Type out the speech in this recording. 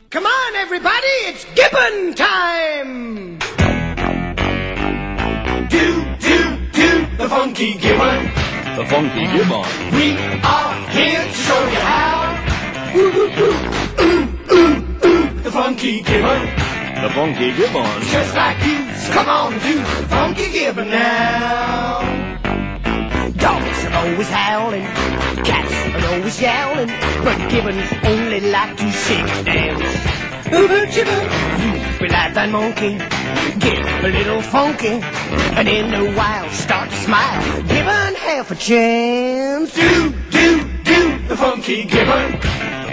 Come on, everybody, it's Gibbon time! The Funky Gibbon. The Funky Gibbon. We are here to show you how. The Funky Gibbon. The Funky Gibbon. Just like you, so come on and do the Funky Gibbon now. Dogs are always howling, cats are always yowling, but Gibbons only like to shake and dance. You be like that monkey, get a little funky, and in a while start to smile. Gibbon half a chance. The Funky Gibbon.